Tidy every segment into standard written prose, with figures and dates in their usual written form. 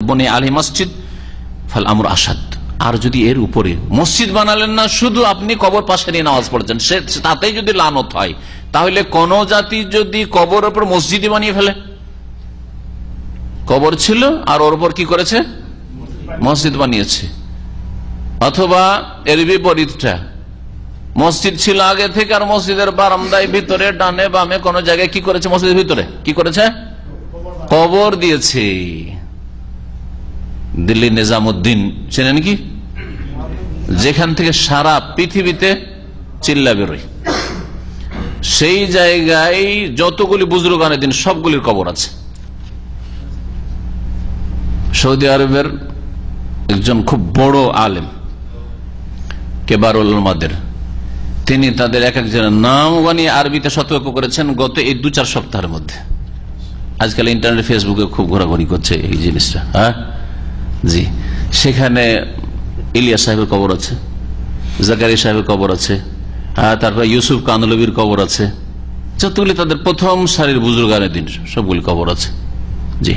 বনে আলী মসজিদ ফাল আমর আসাদ। আর যদি এর উপরে মসজিদ বানালেন না, শুধু আপনি কবর পাশে নিয়ে নামাজ পড়ছেন, তাতেই যদি লানত হয়, তাহলে কোন জাতি যদি কবর উপর মসজিদই বানিয়ে ফেলে, কবর ছিল আর ওর উপর কি করেছে, মসজিদ বানিয়েছে, অথবা এর বিপরীতটা, মসজিদ ছিল আগে থেকে আর মসজিদের বারান্দায় ভিতরে ডানে বামে কোন জায়গায় কি করেছে, মসজিদের ভিতরে কি করেছে, কবর দিয়েছে। দিল্লি নিজামুদ্দিন চেনেন কি, যেখান থেকে সারা পৃথিবীতে চিল্লা বেরোয়, সেই জায়গায় যতগুলি বুজুর্গানের দিন সবগুলির কবর আছে। সৌদি আরবের একজন খুব বড় আলেম, কেবারুল উলামাদের, তিনি তাদের এক একজনের নাম বানিয়ে আরবিতে সতর্ক করেছেন গত এই 2-4 সপ্তাহের মধ্যে। আজকাল ইন্টারনেট ফেসবুকে খুব ঘোরাঘুরি করছে এই জিনিসটা। হ্যাঁ জি, সেখানে ইলিয়াস সাহেবের কবর আছে, জাকারিয়া সাহেবের কবর আছে, তারপর ইউসুফ কানলবির কবর আছে, যতগুলি তাদের প্রথম সারির বুজুর্গানের দিন সবগুলি কবর আছে। জি,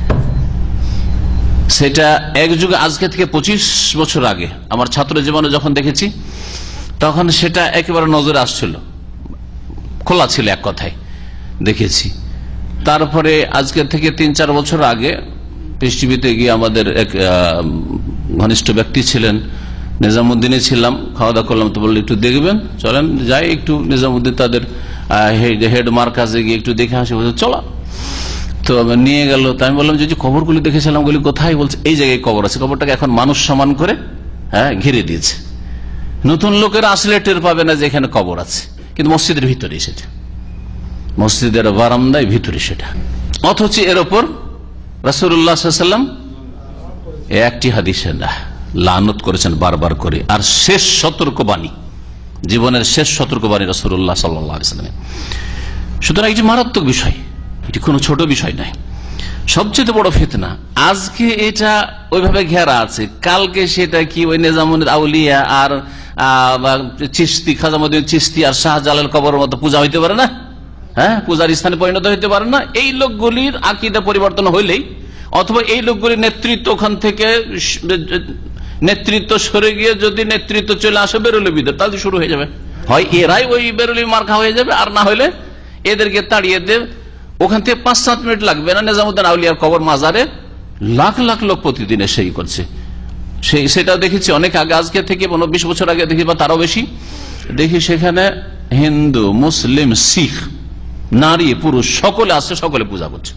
সেটা এক যুগে আজকে থেকে 25 বছর আগে আমার ছাত্র জীবনে যখন দেখেছি, তখন সেটা একেবারে নজরে আসছিল, খোলা ছিল, এক কথায় দেখেছি। তারপরে আজকে থেকে 3-4 বছর আগে পৃথিবীতে গিয়ে আমাদের এক ঘনিষ্ঠ ব্যক্তি ছিলেন, নিজামুদ্দিনে ছিলাম, খাওয়া দাওয়া করলাম, তো বললো একটু দেখবেন, চলেন যাই একটু নিজামুদ্দিন তাদের হেড মার্কাজে গিয়ে একটু দেখে আসি। চলো, তো নিয়ে গেল। তো আমি বললাম যে কবরগুলি দেখেছিলাম, বলি কোথায়? বলছে এই জায়গায় কবর আছে। কবরটাকে এখন মানুষ সমান করে ঘিরে দিয়েছে, নতুন লোকের আসলে টের পাবে না যে এখানে কবর আছে, কিন্তু মসজিদের ভিতরে সেটা, মসজিদের বারান্দায় ভিতরে সেটা। অথচ এর ওপর রাসূলুল্লাহ সাল্লাল্লাহু আলাইহি ওয়াসাল্লাম একটি হাদিসে লানত করেছেন বারবার করে, আর শেষ সতর্কবাণী, জীবনের শেষ সতর্কবাণী রাসূলুল্লাহ সাল্লাল্লাহু আলাইহি ওয়াসাল্লাম। সুতরাং এটি মারাত্মক বিষয়, এটি কোনো ছোট বিষয় নয়, সবচেয়ে বড় ফিতনা। আজকে এটা ওইভাবে ঘেরা আছে, কালকে সেটা কি ওই নিজামুদ্দিন আউলিয়া আর চিশতি, খাজামুদ্দিন চিশতি আর শাহজালাল কবরের মতো পূজা হইতে পারে না? হ্যাঁ, পূজার স্থানে পরিণত হইতে পারে না? এই লোকগুলির আকীদা পরিবর্তন হইলেই, অথবা এই লোকগুলির নেতৃত্ব ওখান থেকে নেতৃত্ব সরে গিয়ে যদি নেতৃত্ব চলে আসে বেরোলে বিদের, তাহলে শুরু হয়ে যাবে। হয় এরাই ওই বেরোলি মার্কা হয়ে যাবে, আর না হলে এদেরকে তাড়িয়ে দেবে। ওখান থেকে 5-7 মিনিট লাগবে না, নিজামুদ্দিন আউলিয়ার কবর মাজারে লাখ লাখ লোক প্রতিদিন সেই করছে। সেটা দেখেছি অনেক আগে, আজকে থেকে 20 বছর আগে দেখি, বা তারও বেশি দেখি, সেখানে হিন্দু, মুসলিম, শিখ, নারী পুরুষ সকলে আসছে, সকলে পূজা করছে।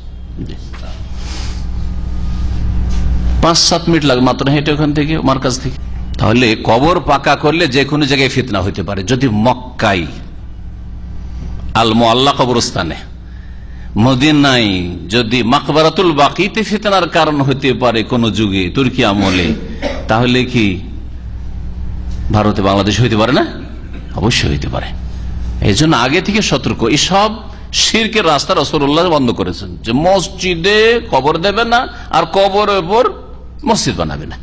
5-7 মিনিট লাগে মাত্র হেঁটে ওখান থেকে, মার্কাজ থেকে। তাহলে কবর পাকা করলে যে কোনো জায়গায় ফিতনা হইতে পারে। যদি মক্কায় আল মুআল্লা কবরস্থানে, মদিনায় যদি মাকবারাতুল বাকিতে ফিতনার কারণ হইতে পারে কোন যুগে, তুর্কি আমলে, তাহলে কি ভারতে, বাংলাদেশ হইতে পারে না? অবশ্যই হইতে পারে। এই জন্য আগে থেকে সতর্ক। এইসব শিরকের রাস্তা রাসূলুল্লাহ বন্ধ করেছেন, যে মসজিদে কবর দেবে না, আর কবরের উপর মসজিদ বানাবে না,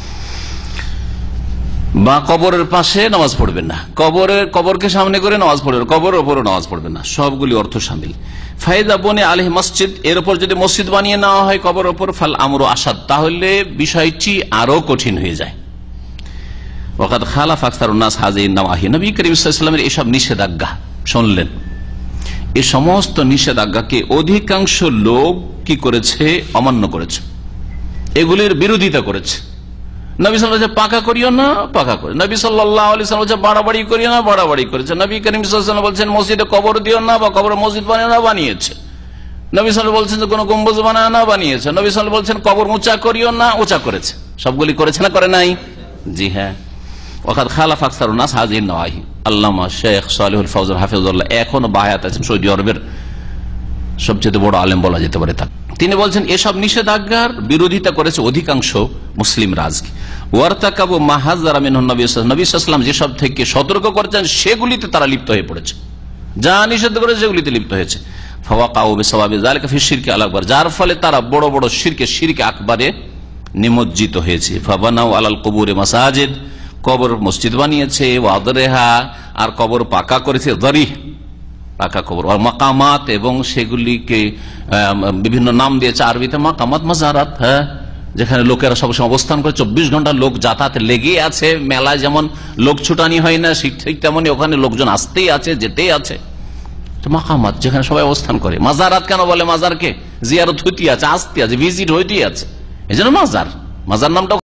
বা কবরের পাশে নামাজ পড়বেন না, কবরকে সামনে করে নামাজ পড়বেন, কবরের উপরও নামাজ পড়বেন না। সবগুলি অর্থ শামিল। ফায়দা বনে আলাইহি মসজিদ, এর উপর যদি মসজিদ বানিয়ে নেওয়া হয় কবরের উপর, ফাল আমরু আসাদ, তাহলে বিষয়টি আরো কঠিন হয়ে যায়। ওয়াকাদ খালাফ আকসারুন নাস হাযিহি নাওয়াহি, নবী করিম সাল্লাল্লাহু আলাইহি ওয়াসাল্লামের এসব নিষেধাজ্ঞা শুনলেন, এই সমস্ত নিষেধাজ্ঞাকে অধিকাংশ লোক কি করেছে? অমান্য করেছে, এগুলির বিরোধিতা করেছে। নবী সাল্লাল্লাহু আলাইহি ওয়াসাল্লাম পাকা করিও না, পাকা করে। নবী সাল্লাল্লাহু আলাইহি ওয়াসাল্লাম বলছেন বাড়াবাড়ি করিও না, বাড়াবাড়ি করেছে। নবী করিম সাল্লাল্লাহু আলাইহি ওয়াসাল্লাম বলছেন মসজিদে কবর দিও না, বা কবর মসজিদ বানিও না, বানিয়েছে। নবী সাল্লাল্লাহু আলাইহি ওয়াসাল্লাম বলছেন যে কোনো গম্বুজ বানায় না, বানিয়েছে। নবী সাল্লাল্লাহু আলাইহি ওয়াসাল্লাম বলছেন কবর উঁচা করিও না, উঁচা করেছে। সবগুলি করেছে না করে নাই? জি হ্যাঁ। ওয়াকাদ খালাফ আকসারুন নাস হাযিহি নাওয়াহি। আল্লামা শেখ সালেহুল ফওজান হাফিজাহুল্লাহ এখনো বায়াত আছেন, সৌদি আরবের সবচেয়ে বড় আলেম বলা যেতে পারে তার। তিনি বলছেন এসব নিষেধাজ্ঞার বিরোধিতা করেছে অধিকাংশ মুসলিম রাজকে। ওয়ারতাকাবু মা হাযারা মিনহু নবী সাল্লাল্লাহু আলাইহি ওয়াসাল্লাম, যেসব থেকে সতর্ক করেছেন সেগুলিতে তারা লিপ্ত হয়ে পড়েছে, যা নিষেধ করেছে সেগুলিতে লিপ্ত হয়েছে। ফাওয়াকাউ বিসাওয়াবি যালিকা ফি শিরকি আল আকবার, যার ফলে তারা বড় বড় শিরকে আকবারে নিমজ্জিত হয়েছে। ফাবানাউ আলাল কুবুরি মাসাজিদ, কবর মসজিদ বানিয়েছে। ওয়াদরেহা, আর কবর পাকা করেছে। দরিহ, পাকা কবর। আর মাকামাত, এবং সেগুলিকে বিভিন্ন নাম দিয়েছে আরবিতে মাকামাত, মাজারাত। হ্যাঁ, যেখানে লোকেরা সবসময় অবস্থান করে, 24 ঘন্টা লোক যাতায়াত লেগে আছে। মেলায় যেমন লোক ছুটানি হয় না, ঠিক তেমনি ওখানে লোকজন আসতেই আছে, যেতেই আছে। তো মাকামাত যেখানে সবাই অবস্থান করে। মাজারাত কেন বলে? মাজারকে জিয়ারত হইতে আছে, আসতে আছে, ভিজিট হইতেই আছে, এই জন্য মাজার। মাজার নামটা